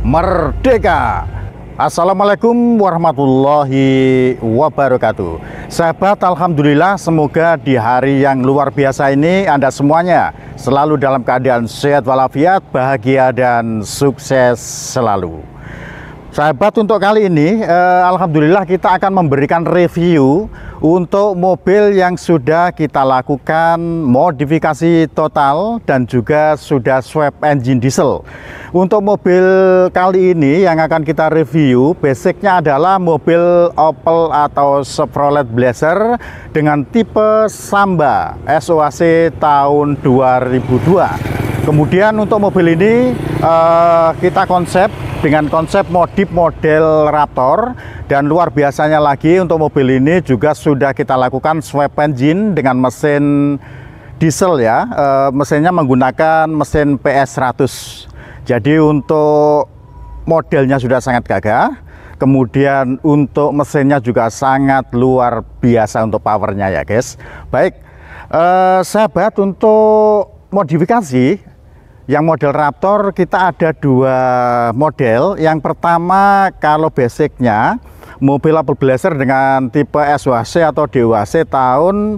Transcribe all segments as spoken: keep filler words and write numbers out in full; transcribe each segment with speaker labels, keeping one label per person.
Speaker 1: Merdeka! Assalamualaikum warahmatullahi wabarakatuh. Sahabat, alhamdulillah, semoga di hari yang luar biasa ini Anda semuanya selalu dalam keadaan sehat walafiat, bahagia dan sukses selalu. Sahabat, untuk kali ini eh, alhamdulillah kita akan memberikan review untuk mobil yang sudah kita lakukan modifikasi total dan juga sudah swap engine diesel. Untuk mobil kali ini yang akan kita review, basicnya adalah mobil Opel atau Chevrolet Blazer dengan tipe Samba S O A C tahun dua ribu dua. Kemudian untuk mobil ini uh, kita konsep dengan konsep modif model Raptor, dan luar biasanya lagi untuk mobil ini juga sudah kita lakukan swap engine dengan mesin diesel ya. Uh, mesinnya menggunakan mesin P S seratus. Jadi untuk modelnya sudah sangat gagah. Kemudian untuk mesinnya juga sangat luar biasa untuk powernya ya guys. Baik, uh, sahabat, untuk modifikasi yang model Raptor kita ada dua model. Yang pertama, kalau basicnya mobil Opel Blazer dengan tipe S O A C atau D O A C tahun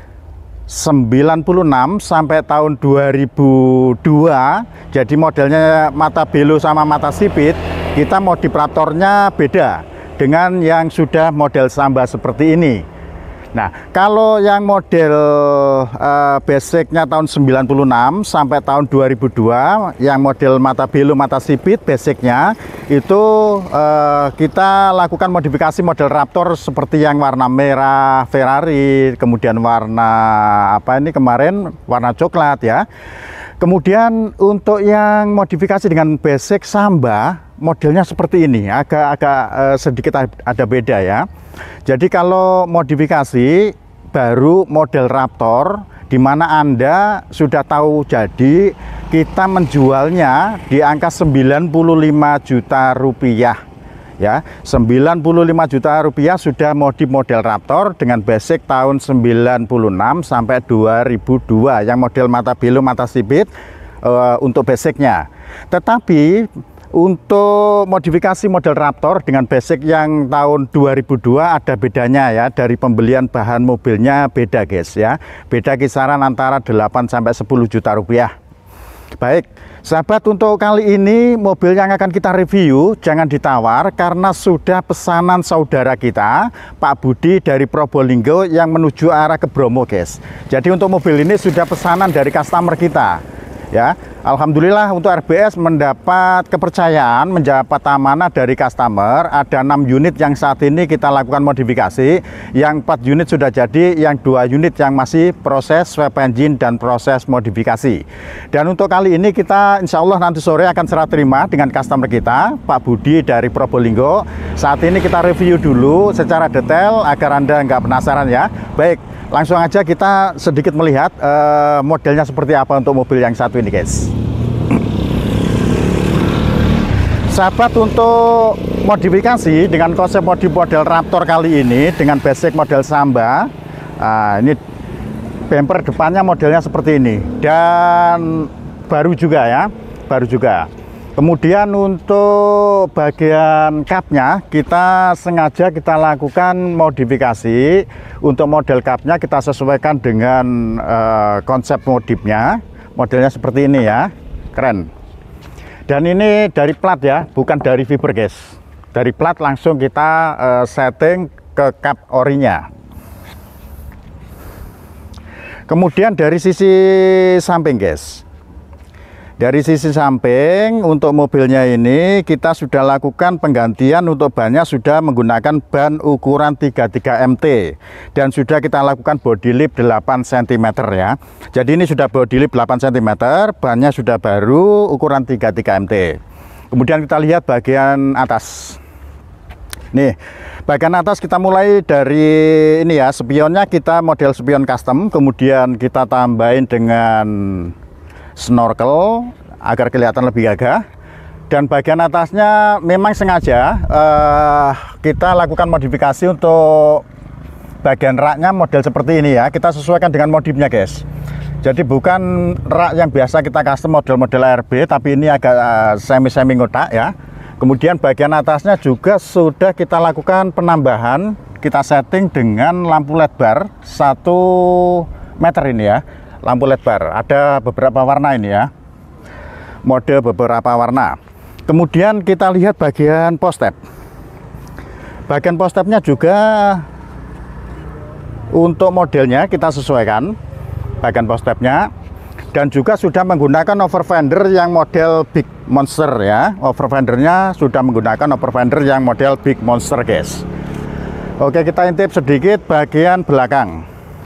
Speaker 1: sembilan puluh enam sampai tahun dua ribu dua. Jadi modelnya mata belo sama mata sipit. Kita modif Raptornya beda dengan yang sudah model Samba seperti ini. Nah, kalau yang model uh, basicnya tahun sembilan puluh enam sampai tahun dua ribu dua, yang model mata belo mata sipit basicnya itu uh, kita lakukan modifikasi model Raptor seperti yang warna merah Ferrari, kemudian warna apa ini kemarin warna coklat ya. Kemudian untuk yang modifikasi dengan basic Samba, modelnya seperti ini, agak-agak uh, sedikit ada beda ya. Jadi kalau modifikasi baru model Raptor, di mana Anda sudah tahu, jadi kita menjualnya di angka sembilan puluh lima juta rupiah ya. sembilan puluh lima juta rupiah sudah modif model Raptor dengan basic tahun sembilan puluh enam sampai dua ribu dua yang model mata belo mata sipit uh, untuk basicnya. Tetapi untuk modifikasi model Raptor dengan basic yang tahun dua ribu dua ada bedanya ya, dari pembelian bahan mobilnya beda guys ya. Beda kisaran antara delapan sampai sepuluh juta rupiah. Baik, sahabat, untuk kali ini mobil yang akan kita review jangan ditawar karena sudah pesanan saudara kita Pak Budi dari Probolinggo yang menuju arah ke Bromo guys. Jadi untuk mobil ini sudah pesanan dari customer kita ya. Alhamdulillah untuk R B S mendapat kepercayaan, mendapat amanah dari customer. Ada enam unit yang saat ini kita lakukan modifikasi, yang empat unit sudah jadi, yang dua unit yang masih proses swap engine dan proses modifikasi. Dan untuk kali ini kita insya Allah nanti sore akan serah terima dengan customer kita Pak Budi dari Probolinggo. Saat ini kita review dulu secara detail agar Anda nggak penasaran ya. Baik, langsung aja kita sedikit melihat uh, modelnya seperti apa untuk mobil yang satu ini guys. Sahabat, untuk modifikasi dengan konsep modif model Raptor kali ini dengan basic model Samba, nah, ini bumper depannya modelnya seperti ini dan baru juga ya, baru juga. Kemudian untuk bagian kapnya kita sengaja kita lakukan modifikasi. Untuk model kapnya kita sesuaikan dengan uh, konsep modifnya. Modelnya seperti ini ya, keren. Dan ini dari plat ya, bukan dari fiber guys. Dari plat langsung kita uh, setting ke kap orinya. Kemudian dari sisi samping guys, dari sisi samping untuk mobilnya ini kita sudah lakukan penggantian. Untuk bannya sudah menggunakan ban ukuran tiga puluh tiga M T dan sudah kita lakukan body lip delapan sentimeter ya. Jadi ini sudah body lip delapan sentimeter, bannya sudah baru ukuran tiga puluh tiga M T. Kemudian kita lihat bagian atas. Nih, bagian atas kita mulai dari ini ya, spionnya kita model spion custom, kemudian kita tambahin dengan snorkel agar kelihatan lebih gagah. Dan bagian atasnya memang sengaja uh, kita lakukan modifikasi untuk bagian raknya model seperti ini ya. Kita sesuaikan dengan modifnya guys. Jadi bukan rak yang biasa kita custom model-model R B, tapi ini agak uh, semi-semi ngotak ya. Kemudian bagian atasnya juga sudah kita lakukan penambahan, kita setting dengan lampu L E D bar satu meter ini ya. Lampu L E D bar, ada beberapa warna ini ya, mode beberapa warna. Kemudian kita lihat bagian postep. Bagian postepnya juga untuk modelnya kita sesuaikan bagian postepnya, dan juga sudah menggunakan over fender yang model Big Monster ya. Over fendernya sudah menggunakan over fender yang model Big Monster guys. Oke, kita intip sedikit bagian belakang.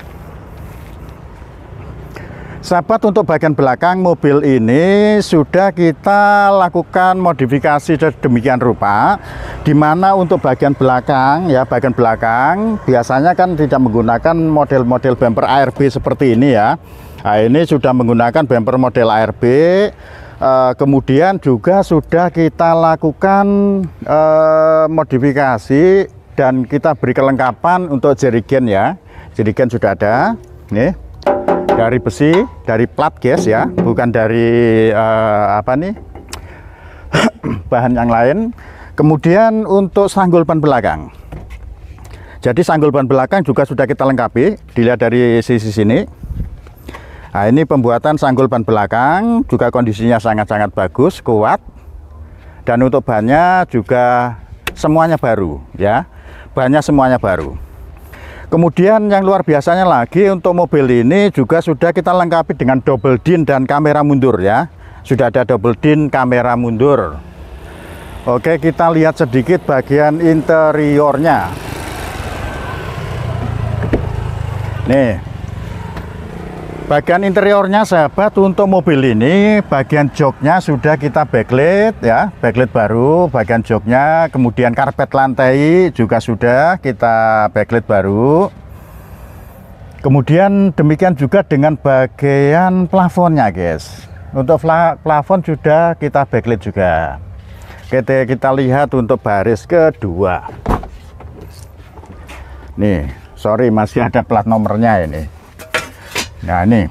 Speaker 1: Sahabat, untuk bagian belakang mobil ini sudah kita lakukan modifikasi sedemikian rupa, dimana untuk bagian belakang ya, bagian belakang biasanya kan tidak menggunakan model-model bumper A R B seperti ini ya. Nah, ini sudah menggunakan bumper model A R B. Uh, kemudian juga sudah kita lakukan uh, modifikasi dan kita beri kelengkapan untuk jerigen ya. Jerigen sudah ada nih, dari besi, dari plat guys ya, bukan dari uh, apa nih bahan yang lain. Kemudian untuk sanggul ban belakang, jadi sanggul ban belakang juga sudah kita lengkapi, dilihat dari sisi sini. Nah, ini pembuatan sanggul ban belakang juga kondisinya sangat-sangat bagus, kuat, dan untuk bannya juga semuanya baru ya, bannya semuanya baru. Kemudian yang luar biasanya lagi, untuk mobil ini juga sudah kita lengkapi dengan double din dan kamera mundur ya. Sudah ada double din, kamera mundur. Oke, kita lihat sedikit bagian interiornya. Nih, bagian interiornya sahabat, untuk mobil ini bagian joknya sudah kita backlit ya, backlit baru bagian joknya. Kemudian karpet lantai juga sudah kita backlit baru. Kemudian demikian juga dengan bagian plafonnya guys, untuk plafon sudah kita backlit juga. Kita, kita lihat untuk baris kedua nih, sorry masih ada plat nomornya ini. Nah, ini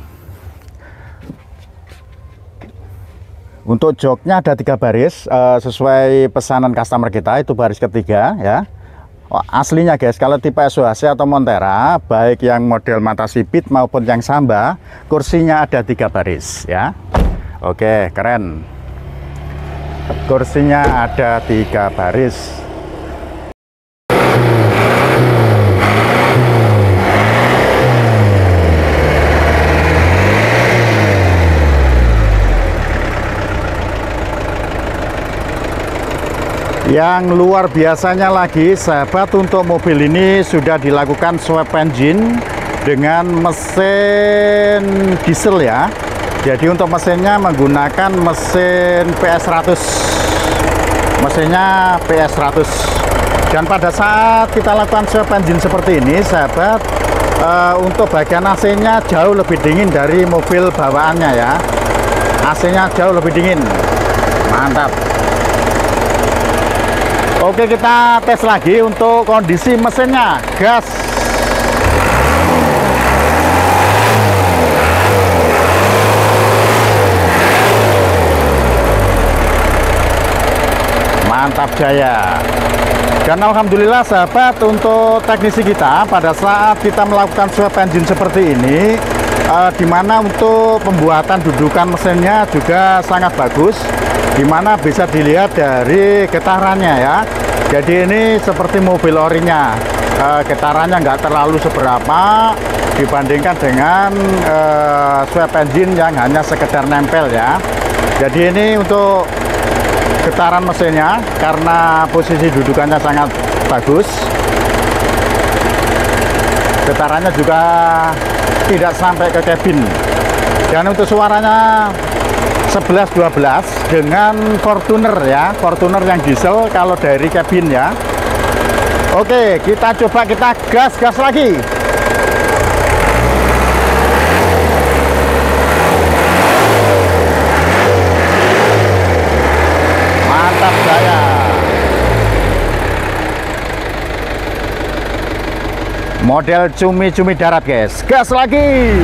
Speaker 1: untuk joknya ada tiga baris, uh, sesuai pesanan customer kita, itu baris ketiga ya. Oh, aslinya guys, kalau tipe S O H C atau Montera, baik yang model mata sipit maupun yang Samba, kursinya ada tiga baris ya. Oke, keren, kursinya ada tiga baris. Yang luar biasanya lagi sahabat, untuk mobil ini sudah dilakukan swap engine dengan mesin diesel ya. Jadi untuk mesinnya menggunakan mesin P S seratus, mesinnya P S seratus. Dan pada saat kita lakukan swap engine seperti ini sahabat, uh, untuk bagian A C-nya jauh lebih dingin dari mobil bawaannya ya. A C-nya jauh lebih dingin, mantap. Oke, kita tes lagi untuk kondisi mesinnya. Gas. Mantap jaya. Dan alhamdulillah sahabat, untuk teknisi kita pada saat kita melakukan swap engine seperti ini, eh, dimana untuk pembuatan dudukan mesinnya juga sangat bagus, dimana bisa dilihat dari getarannya ya. Jadi ini seperti mobil orinya, e, getarannya nggak terlalu seberapa dibandingkan dengan e, swap engine yang hanya sekedar nempel ya. Jadi ini untuk getaran mesinnya, karena posisi dudukannya sangat bagus, getarannya juga tidak sampai ke kabin. Dan untuk suaranya sebelas dua belas dengan Fortuner ya, Fortuner yang diesel kalau dari kabin ya. Oke, kita coba, kita gas-gas lagi. Mantap jaya. Model cumi-cumi darat guys, gas lagi.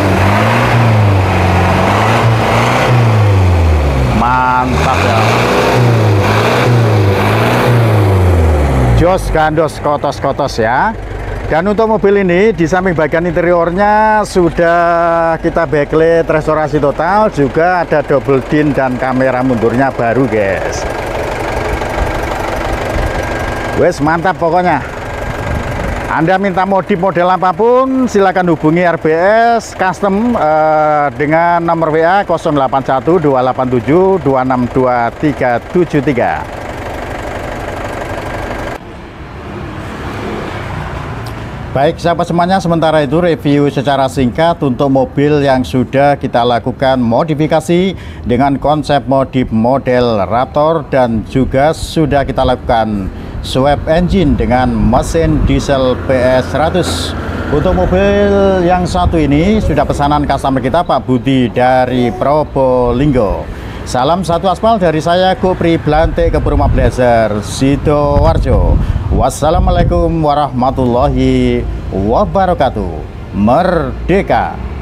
Speaker 1: Mantap ya. jos gandos kotos-kotos ya. Dan untuk mobil ini di samping bagian interiornya sudah kita backlight restorasi total, juga ada double din dan kamera mundurnya baru guys. Wes mantap pokoknya. Anda minta modif model apapun silakan hubungi R B S Custom eh, dengan nomor W A nol delapan satu dua delapan tujuh dua enam dua tiga tujuh tiga. Baik sahabat semuanya, sementara itu review secara singkat untuk mobil yang sudah kita lakukan modifikasi dengan konsep modif model Raptor dan juga sudah kita lakukan swap engine dengan mesin diesel P S seratus. Untuk mobil yang satu ini sudah pesanan customer kita Pak Budi dari Probolinggo. Salam satu aspal dari saya Kopri Blante Kepuruma Blazer Sidoarjo. Wassalamualaikum warahmatullahi wabarakatuh. Merdeka!